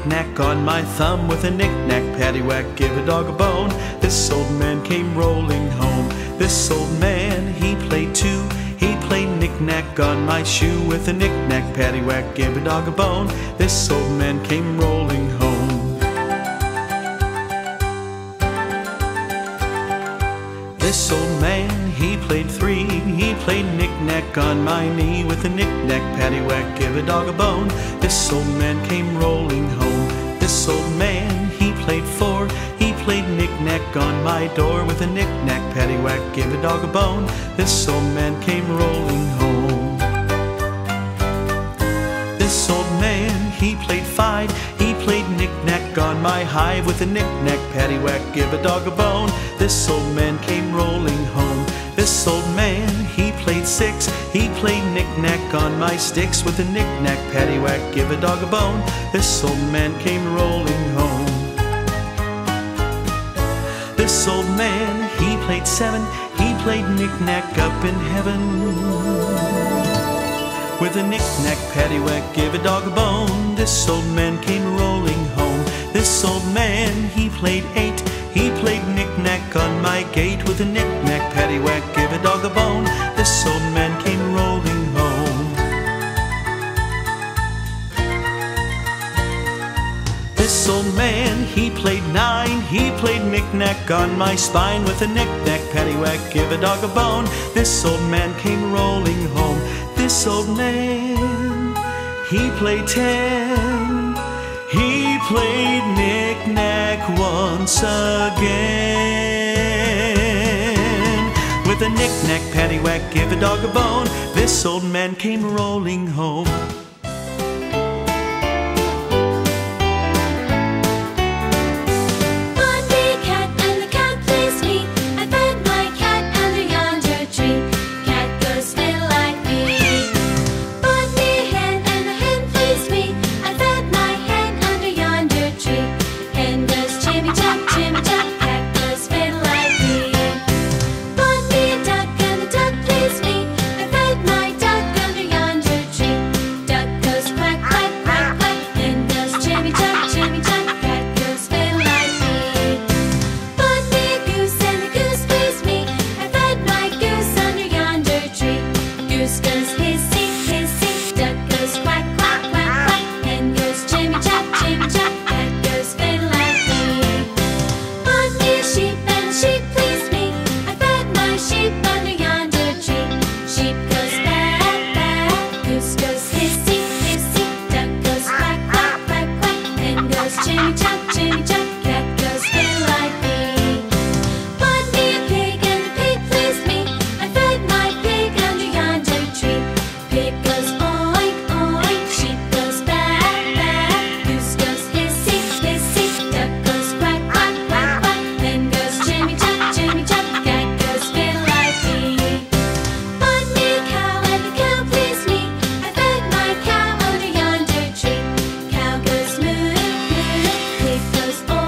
knick-knack on my thumb. With a knick-knack, paddywhack, give a dog a bone. This old man came rolling home. This old man, he played too. He played knick-knack on my shoe. With a knick-knack, paddywhack, give a dog a bone. This old man came rolling home. This old man, he played three. He played knick-knack on my knee. With a knick-knack, paddywhack, give a dog a bone. This old man came rolling home. This old man, he played four. He played knick-knack on my door. With a knick-knack, paddywhack, give a dog a bone. This old man came rolling home. This old man, he played five. He played knick-knack on my hive. With a knick-knack, paddywhack, give a dog a bone. This old man came rolling home. This old man, he played six. He played knick-knack on my sticks. With a knick-knack, paddywhack, give a dog a bone. This old man came rolling home. This old man, he played seven. He played knick-knack up in heaven. With a knick-knack, paddywhack, give a dog a bone. This old man came rolling home. This old man, he played eight. He played knick-knack on my gate. With a knick-knack, paddywhack, give a dog a bone. This old man came rolling home. This old man, he played nine. He played knick-knack on my spine. With a knick-knack, paddywhack, give a dog a bone. This old man came rolling home. This old man, he played 10. He played knick-knack once again. With a knick-knack, paddywhack, give a dog a bone. This old man came rolling home. Goes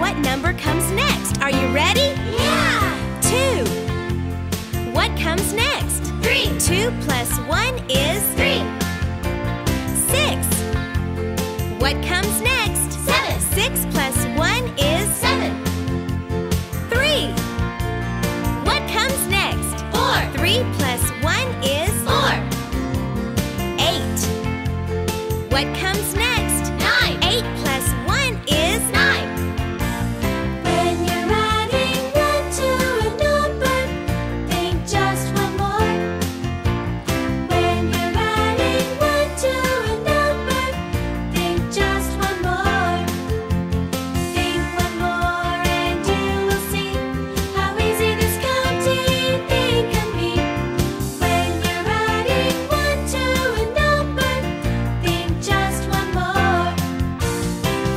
what number comes next. Are you ready? Yeah! 2. What comes next? 3. 2 plus 1 is 3. 6. What comes next? 7. 6 plus 1 is 7. 3. What comes next? 4. 3 plus 1 is 4. 8. What comes next? 9. 8 plus 1 is 9. When you're adding 1 to a number, think just one more. When you're adding 1 to a number, think just one more. Think one more and you will see how easy this counting thing can be. When you're adding 1 to a number, think just one more.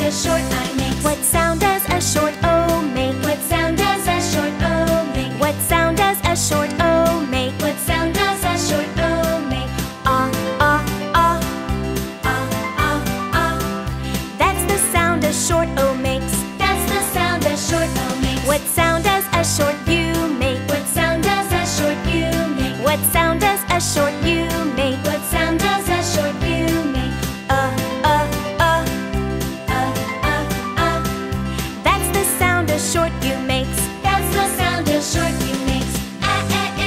a short I make? What sound does a short O make? What sound does a short O make? What sound does a short O make? What sound does a short O make? Ah, ah, ah. Ah, ah, ah. That's the sound a short O makes. That's the sound a short O makes. What sound does a short U make? What sound does a short U make? What sound does a short U make? What sound does a short U make? That's the sound a short U makes. That's the sound a short U makes.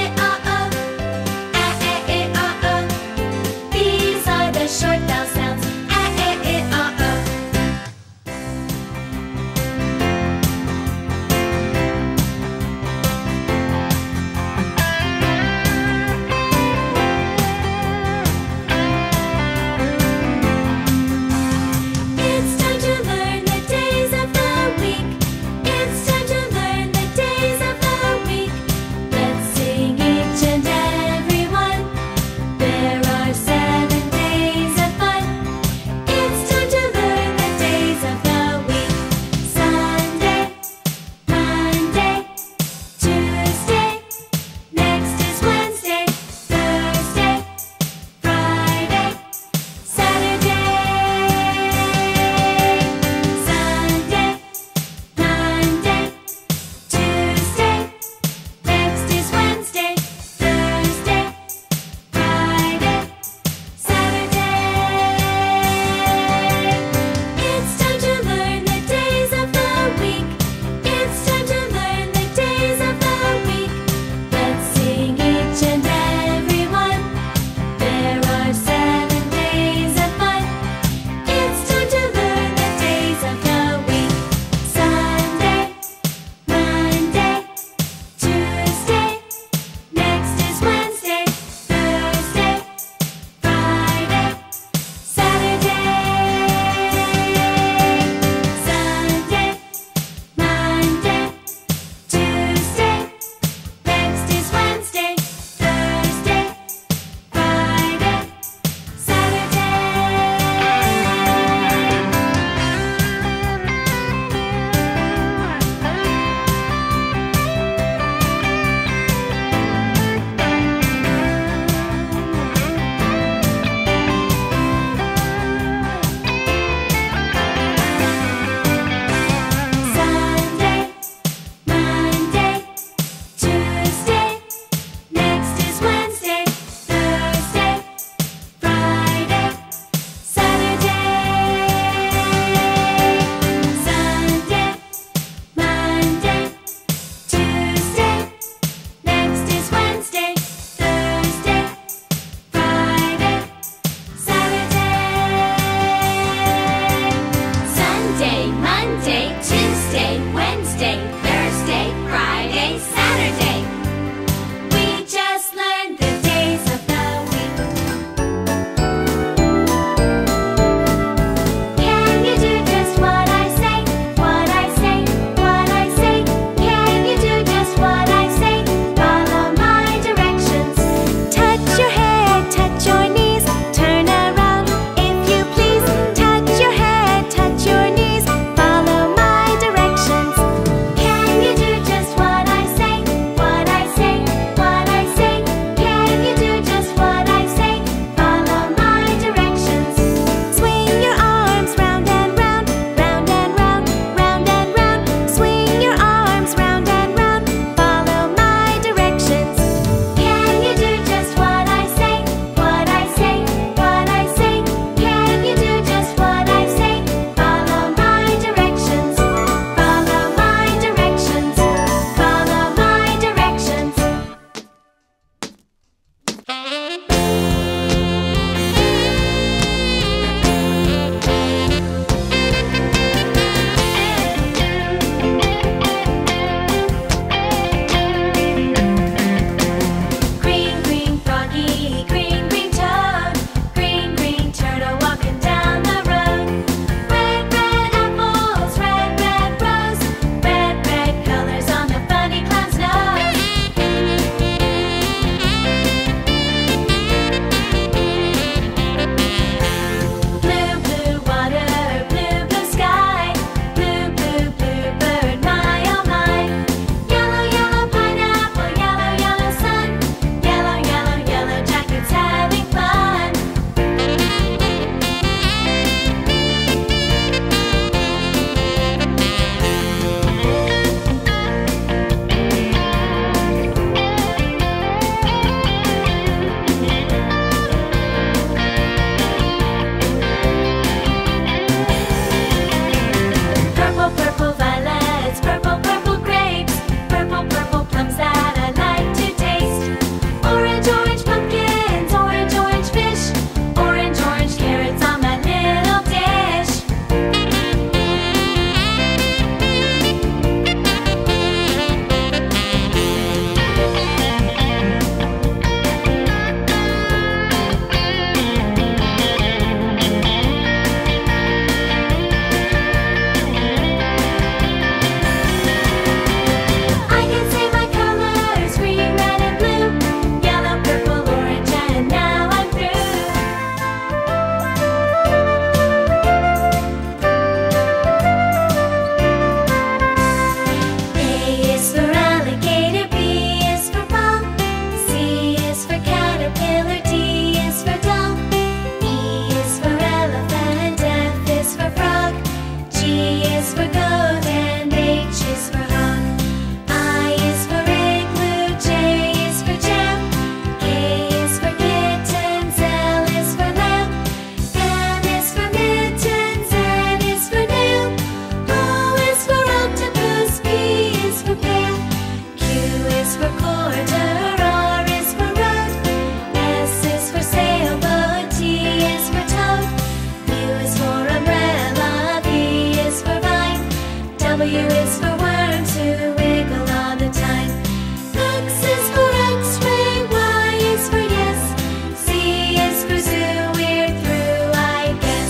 W is for worm, to wiggle all the time. X is for X-ray, Y is for yes, Z is for zoo, we're through, I guess.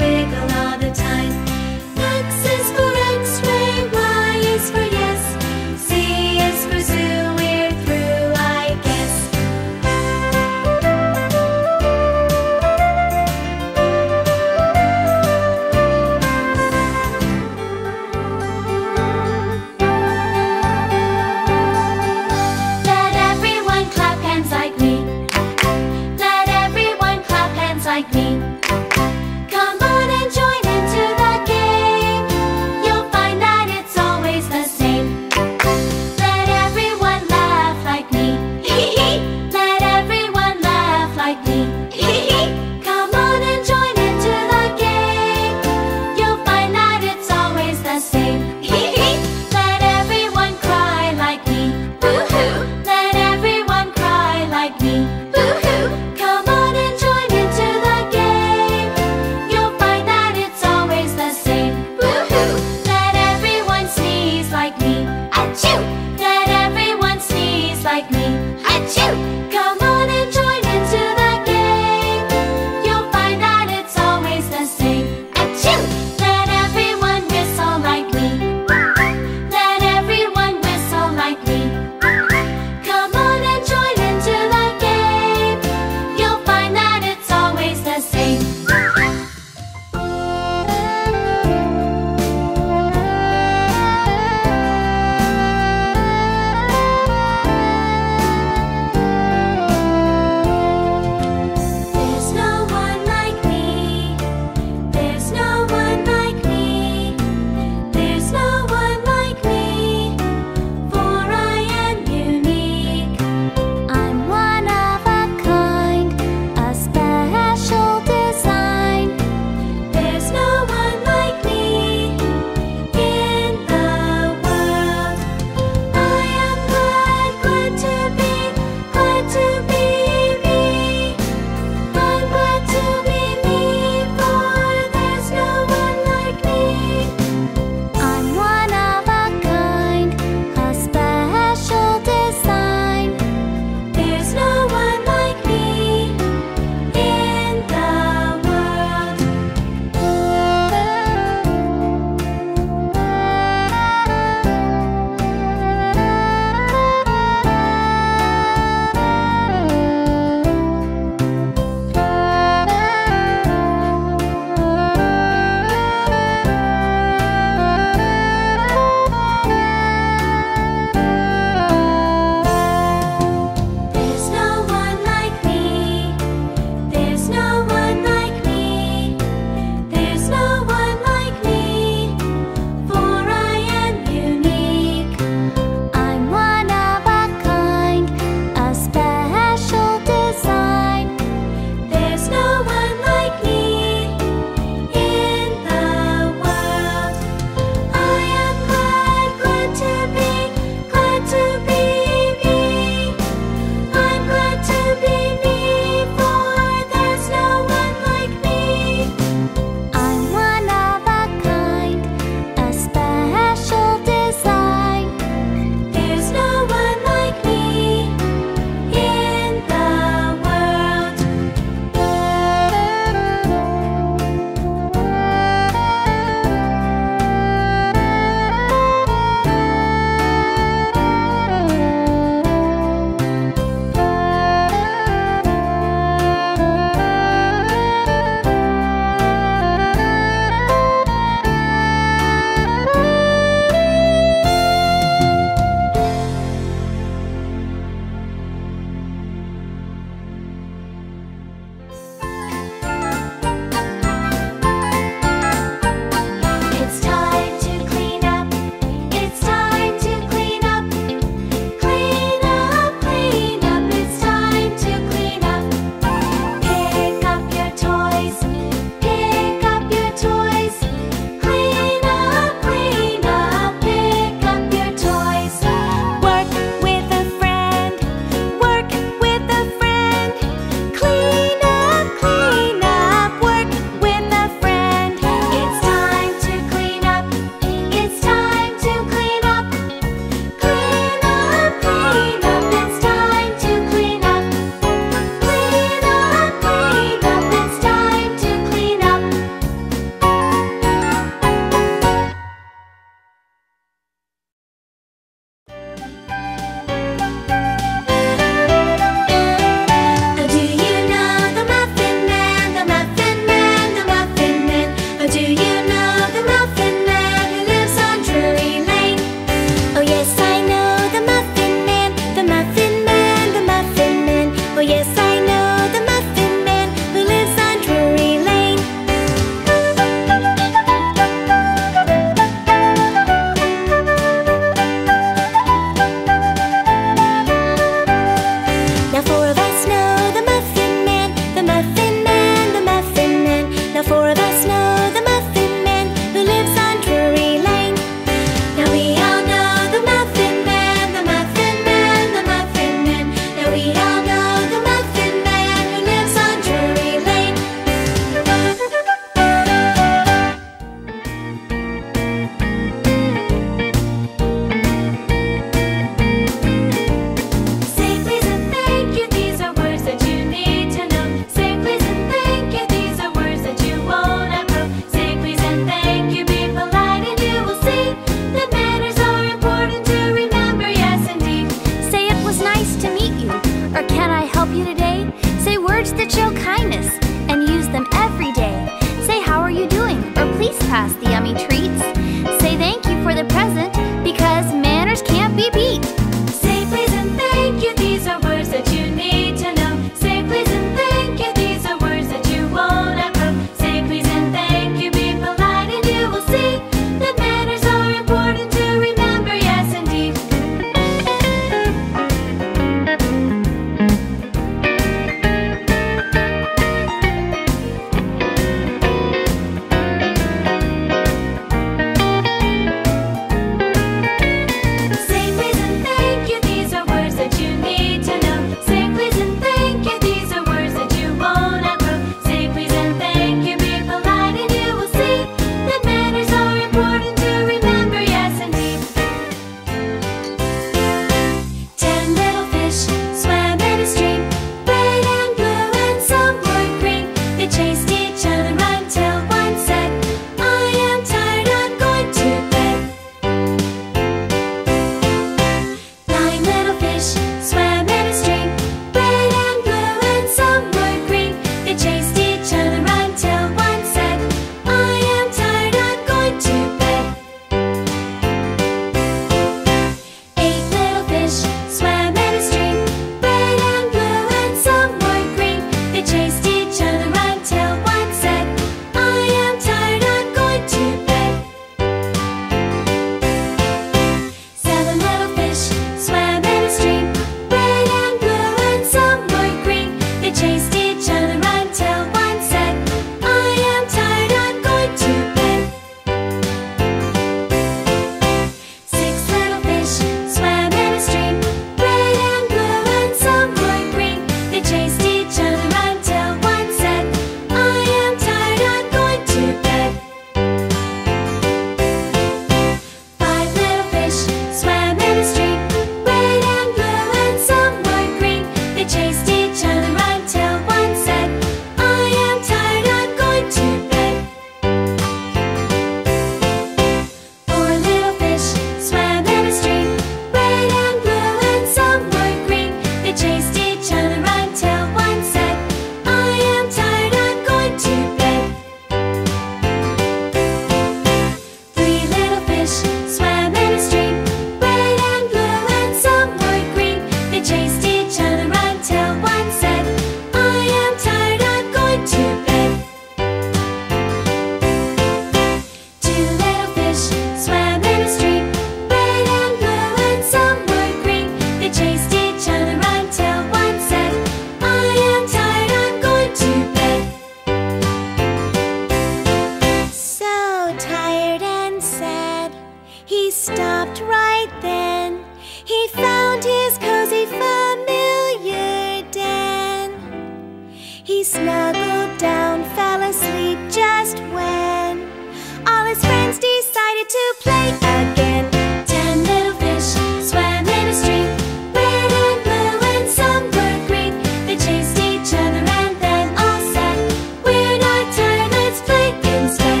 snuggled down, fell asleep just when all his friends decided to play again. 10 little fish swam in a stream, red and blue and some were green. They chased each other and then all said, "We're not tired, let's play instead."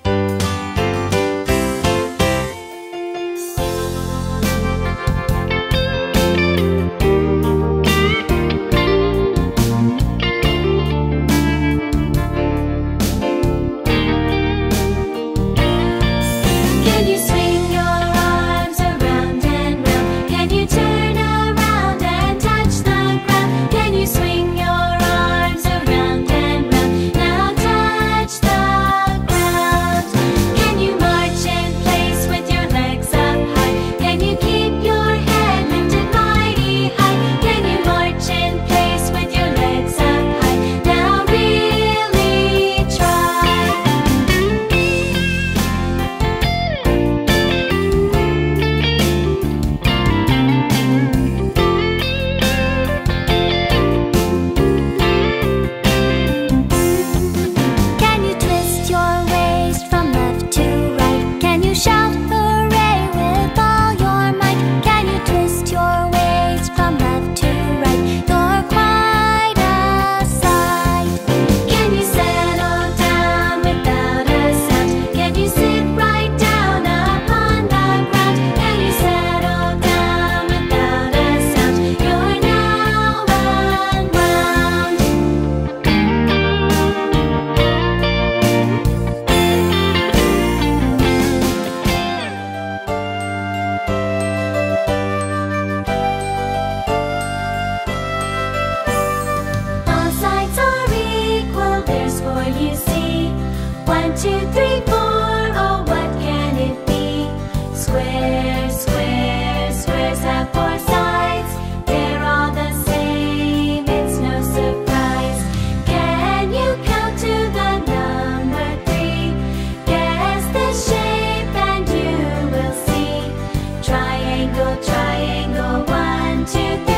Can you swing your arms around and round? Can you turn around and touch the ground? Can you swing your arms around and round? Now touch the ground. Can you march in place with your legs up high? Can you keep your head lifted mighty high? Can you march in place with your legs up high? Now really try. Can you twist your waist from left to right? Can you shout hooray with all your might? Can you twist your waist from left to right? You're quite a sight. Can you settle down without a sound? Can you sit right down upon the ground? Can you settle down without a sound? You're now unwound. All sides are equal, there's four you see. 1, 2, 3, 4, oh what can it be? Squares, squares, squares have four sides. They're all the same, it's no surprise. Can you count to the number 3? Guess the shape and you will see. Triangle, triangle, 1, 2, 3.